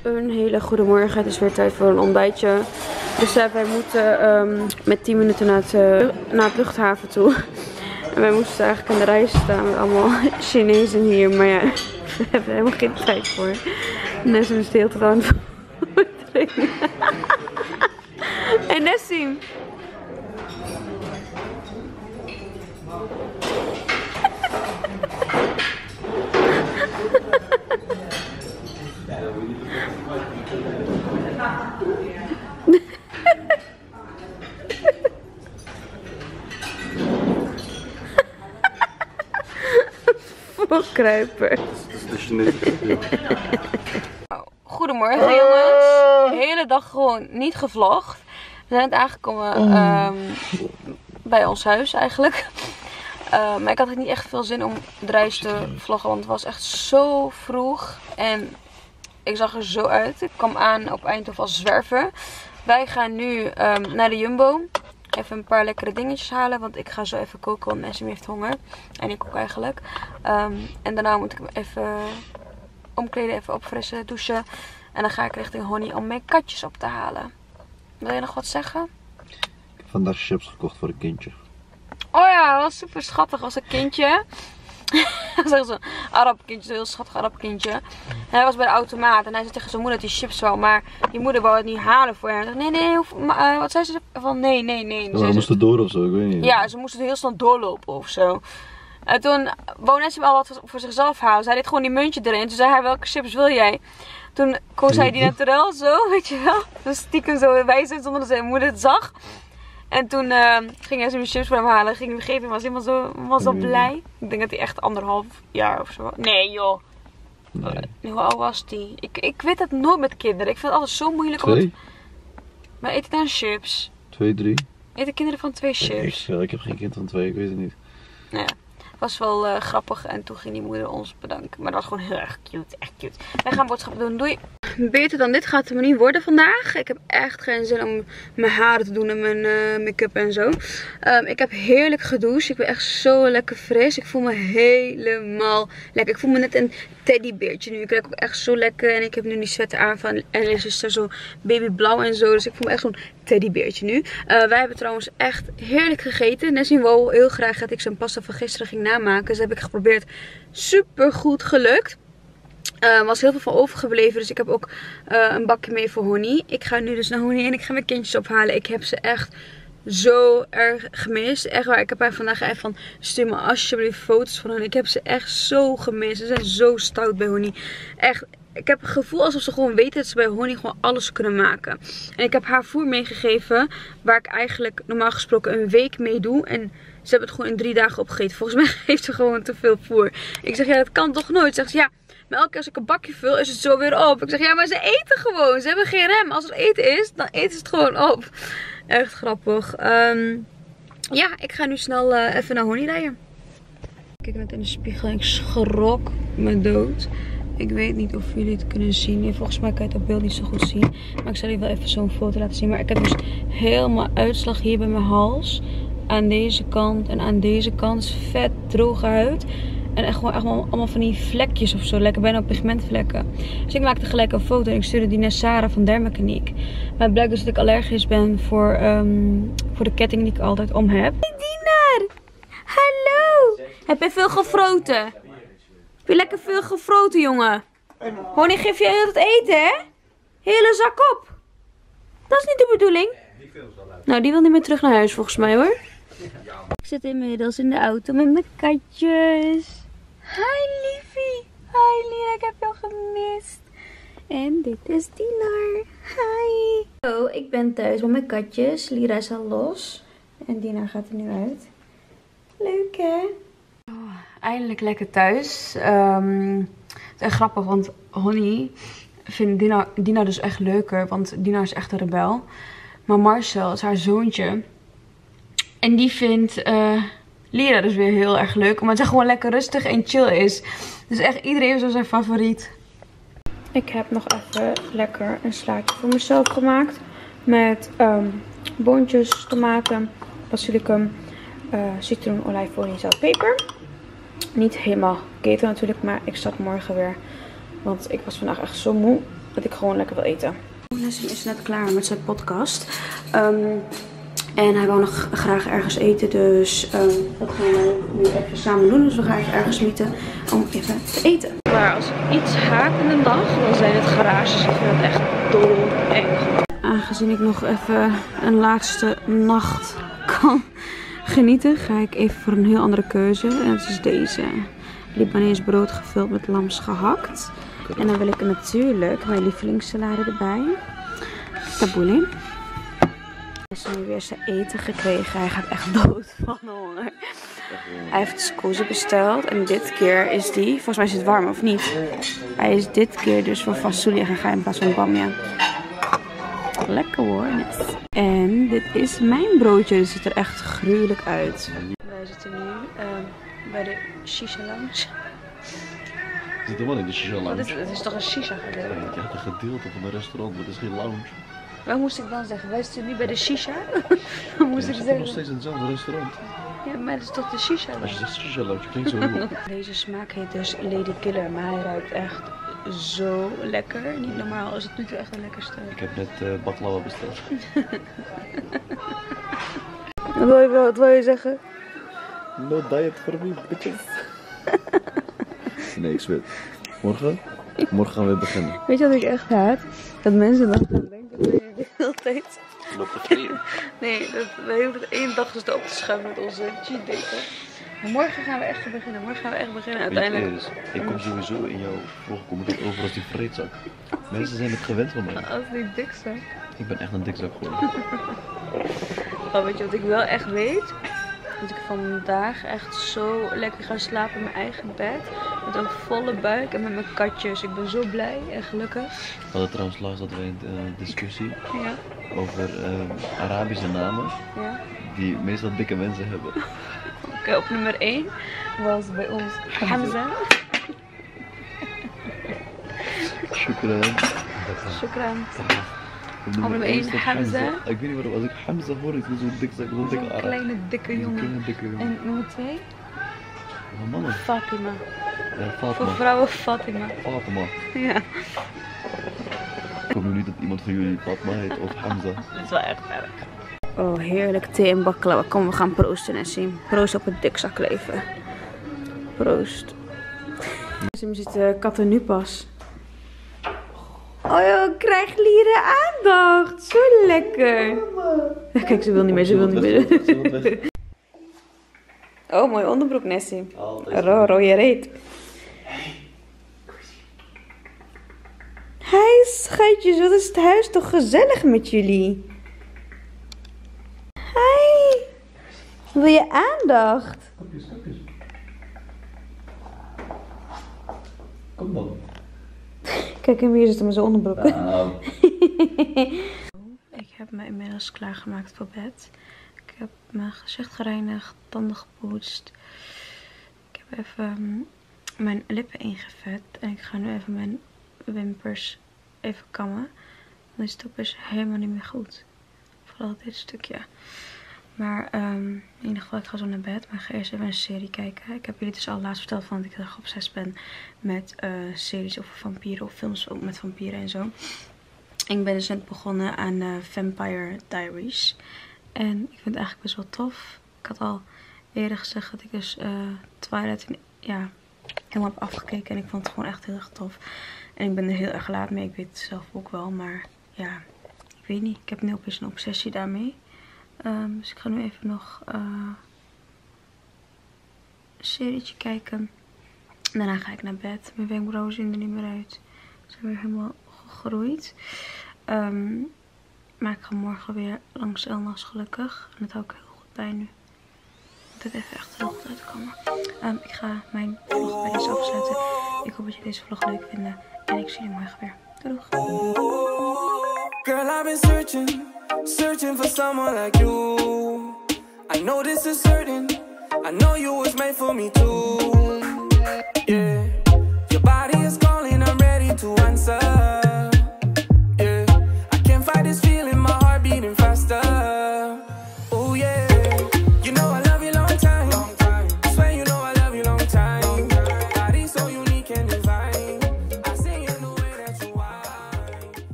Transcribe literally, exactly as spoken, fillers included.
Een hele goede morgen. Het is weer tijd voor een ontbijtje. Dus uh, wij moeten um, met tien minuten naar het, uh, naar het luchthaven toe. En wij moesten eigenlijk aan de rij staan met allemaal Chinezen hier. Maar ja, we hebben er helemaal geen tijd voor. Nessim is de hele tijd aan het voortdringen. En Nessim. Kruiper. Goedemorgen jongens. De hele dag gewoon niet gevlogd. We zijn net aangekomen um, bij ons huis eigenlijk. Uh, maar ik had niet echt veel zin om de reis te vloggen, want het was echt zo vroeg. En ik zag er zo uit. Ik kwam aan op Eindhoven als zwerver. Wij gaan nu um, naar de Jumbo. Even een paar lekkere dingetjes halen, want ik ga zo even koken, want Nessim heeft honger. En ik ook eigenlijk. Um, en daarna moet ik me even omkleden, even opfrissen, douchen. En dan ga ik richting Honey om mijn katjes op te halen. Wil je nog wat zeggen? Ik heb vandaag chips gekocht voor een kindje. Oh ja, dat was super schattig als een kindje. Dat is echt zo'n Arab kindje, zo'n heel schattig Arab kindje. En hij was bij de automaat en hij zei tegen zijn moeder dat hij chips wou, maar die moeder wou het niet halen voor hem. Hij zei, nee, nee, hoef, maar, uh, wat zei ze? Van nee, nee, nee. Oh, ze moesten door of zo, ik weet niet. Ja, ze moesten heel snel doorlopen of zo. En toen wou Nessim al wat voor zichzelf houden. Zij deed gewoon die muntje erin. Toen zei hij, welke chips wil jij? Toen koos hij die naturel zo, weet je wel. Dus stiekem zo wijzen zonder dat zijn moeder het zag. En toen uh, ging hij zijn chips voor hem halen. Ging hem geven en was helemaal zo, was zo blij. Ik denk dat hij echt anderhalf jaar of zo was. Nee joh. Nee. Uh, hoe oud was die? Ik, ik weet het nooit met kinderen. Ik vind het altijd zo moeilijk. Twee? Om... Maar eet ik dan chips? Twee, drie? Eten kinderen van twee chips? Ik, ik heb geen kind van twee, ik weet het niet. Ja. Was wel uh, grappig en toen ging die moeder ons bedanken. Maar dat was gewoon heel erg cute, echt cute. Wij gaan boodschappen doen, doei! Beter dan dit gaat het me niet worden vandaag. Ik heb echt geen zin om mijn haren te doen en mijn uh, make-up en zo. Um, ik heb heerlijk gedoucht. Ik ben echt zo lekker fris. Ik voel me helemaal lekker. Ik voel me net een teddybeertje nu. Ik ruik ook echt zo lekker. En ik heb nu die sweater aan van Alice is er zo babyblauw en zo. Dus ik voel me echt zo'n teddybeertje nu. Uh, wij hebben trouwens echt heerlijk gegeten. Nessim wou heel graag dat ik zijn pasta van gisteren ging namaken. Dus dat heb ik geprobeerd. Super goed gelukt. Er uh, was heel veel van overgebleven. Dus ik heb ook uh, een bakje mee voor Honey. Ik ga nu dus naar Honey en ik ga mijn kindjes ophalen. Ik heb ze echt zo erg gemist. Echt waar. Ik heb haar vandaag even van stuur me alsjeblieft foto's van hen. Ik heb ze echt zo gemist. Ze zijn zo stout bij Honey. Echt. Ik heb het gevoel alsof ze gewoon weten dat ze bij Honey gewoon alles kunnen maken. En ik heb haar voer meegegeven. Waar ik eigenlijk normaal gesproken een week mee doe. En ze hebben het gewoon in drie dagen opgegeten. Volgens mij geeft ze gewoon te veel voer. Ik zeg ja, dat kan toch nooit. Zegt ze ja. Maar elke keer als ik een bakje vul, is het zo weer op. Ik zeg, ja, maar ze eten gewoon. Ze hebben geen rem. Als het eten is, dan eten ze het gewoon op. Echt grappig. Um, ja, ik ga nu snel uh, even naar Honey rijden. Ik kijk net in de spiegel en ik schrok me dood. Ik weet niet of jullie het kunnen zien. Nee, volgens mij kan je het op beeld niet zo goed zien. Maar ik zal jullie wel even zo'n foto laten zien. Maar ik heb dus helemaal uitslag hier bij mijn hals. Aan deze kant en aan deze kant. Dus vet droge huid. En echt gewoon echt allemaal van die vlekjes of zo. Lekker bijna pigmentvlekken. Dus ik maakte gelijk een foto en ik stuurde die naar Sarah van Dermacaniek. Maar het blijkt dus dat ik allergisch ben voor, um, voor de ketting die ik altijd om heb. Hey Dinar! Hallo! Heb je veel gefroten? Heb je lekker veel gefroten, jongen? Honey, geef je heel het eten, hè? Hele zak op. Dat is niet de bedoeling. Nou, die wil niet meer terug naar huis volgens mij, hoor. Ik zit inmiddels in de auto met mijn katjes. Hi liefie. Hi Lira, ik heb jou gemist. En dit is Dinar. Hi. Zo, ik ben thuis met mijn katjes. Lira is al los. En Dinar gaat er nu uit. Leuk hè? Oh, eindelijk lekker thuis. Um, het is echt grappig, want Honey vindt Dinar, Dinar dus echt leuker. Want Dinar is echt een rebel. Maar Marcel is haar zoontje. En die vindt uh, Lira dus weer heel erg leuk. Omdat ze gewoon lekker rustig en chill is. Dus echt iedereen is zo zijn favoriet. Ik heb nog even lekker een slaatje voor mezelf gemaakt. Met um, boontjes, tomaten, basilicum, uh, citroen, olijfolie, zout, peper. Niet helemaal keto natuurlijk, maar ik start morgen weer. Want ik was vandaag echt zo moe. dat ik gewoon lekker wil eten. Nessim is net klaar met zijn podcast. Um, en hij wou nog graag ergens eten. Dus um, dat gaan we nu even samen doen. Dus we gaan even ergens mieten om even te eten. Maar als ik iets haat in de dag, dan zijn het garages. Ik vind het echt doodeng. Aangezien ik nog even een laatste nacht kan genieten, ga ik even voor een heel andere keuze. En dat is deze. Libanees brood gevuld met lams gehakt. En dan wil ik natuurlijk mijn lievelingssalade erbij. Tabouleh. Hij heeft nu weer zijn eten gekregen. Hij gaat echt dood van honger. Hij heeft scouse besteld. En dit keer is die, volgens mij is het warm of niet. Hij is dit keer dus voor fasoulia gegaan in plaats van bamia. Lekker hoor. En dit is mijn broodje. Het ziet er echt gruwelijk uit. Wij zitten nu uh, bij de Shisha Lounge. We zitten wel in de Shisha Lounge. Het is, het is toch een Shisha gedeelte? Ja, je hebt een gedeelte van een restaurant, maar het is geen lounge. Wat moest ik dan zeggen? Wij zitten nu bij de Shisha? Wat moest ja, ik we zeggen? nog steeds in hetzelfde restaurant. Ja, maar het is toch de Shisha Lounge? Als je zegt Shisha Lounge, klinkt zo heel. Deze smaak heet dus Lady Killer, maar hij ruikt echt zo lekker. Niet normaal, is het nu toe echt de lekkerste. Ik heb net uh, baklava besteld. Wat wil je, wat wil je zeggen? No diet for me, bitches. Nee, ik zweer. Morgen? Morgen gaan we beginnen. Weet je wat ik echt haat? Dat mensen dan gaan denken dat je de hele tijd... Loopt te vreden. Nee, dat we heel de één dag dus op te schuiven met onze cheat day. Maar morgen gaan we echt beginnen. Morgen gaan we echt beginnen. Uiteindelijk. Weet je, ik kom sowieso in jouw vlog kom ik over als die vreedzak. Mensen zijn het gewend van mij. Als die dikzak. Ik ben echt een dikzak geworden. Maar weet je wat ik wel echt weet? Dat ik vandaag echt zo lekker ga slapen in mijn eigen bed. Met een volle buik en met mijn katjes. Ik ben zo blij en gelukkig. We hadden trouwens laatst hadden wij een uh, discussie Ja. over uh, Arabische namen Ja. die meestal dikke mensen hebben. Oké, okay, op nummer één was bij ons Hamza. Shukran. Shukran. Op nummer één Hamza. Ik weet niet waarom, als ik Hamza hoor, ik voel zo'n dik zak, zo'n dikke Zo'n Arab. kleine dikke jongen. Kleine dikke jongen. En nummer twee? Wat mannen? Fatima. Ja, Fatima. Voor vrouwen Fatima. Fatima. Ja. Ik hoop nu niet dat iemand van jullie Fatima heet of Hamza. Dat is wel echt erg. Oh, heerlijk thee en baklava. Kom, we gaan proosten, Nessim. Proost op het dikzakleven. Proost. Nessim ziet de katten nu pas. Oh joh, krijg lieren aandacht. Zo lekker. Kijk, ze wil niet meer, ze wil niet meer. Oh, mooi onderbroek, Nessim. Ro, rode reet. Hi, schatjes. Wat is het huis toch gezellig met jullie? Hi. Wil je aandacht? Kopjes, kopjes. Kom dan. Kijk, en hier zit met zijn onderbroek. Nou. Ik heb me inmiddels klaargemaakt voor bed. Ik heb mijn gezicht gereinigd, tanden gepoetst. Ik heb even um, mijn lippen ingevet. En ik ga nu even mijn wimpers even kammen. Want die stop is helemaal niet meer goed. Vooral dit stukje. Maar um, in ieder geval, ik ga zo naar bed. Maar ik ga eerst even een serie kijken. Ik heb jullie dus al laatst verteld van dat ik erg obsessief ben met uh, series over vampieren. Of films ook met vampieren en zo. Ik ben dus net begonnen aan uh, Vampire Diaries. En ik vind het eigenlijk best wel tof. Ik had al eerder gezegd dat ik dus uh, Twilight ja, helemaal heb afgekeken. En ik vond het gewoon echt heel erg tof. En ik ben er heel erg laat mee. Ik weet het zelf ook wel. Maar ja, ik weet niet. Ik heb nu opeens een obsessie daarmee. Um, dus ik ga nu even nog uh, een serietje kijken. En daarna ga ik naar bed. Mijn wenkbrauwen zien er niet meer uit. Ze zijn weer helemaal gegroeid. Um, maar ik ga morgen weer langs Elnas gelukkig. En dat hou ik heel goed bij nu. Dat het even echt heel goed uitkomen. Um, ik ga mijn vlog bij deze afsluiten. Ik hoop dat jullie deze vlog leuk vinden. En ik zie jullie morgen weer. Doeg! Girl, I've been searching, searching for someone like you. I know this is certain. I know you was made for me too.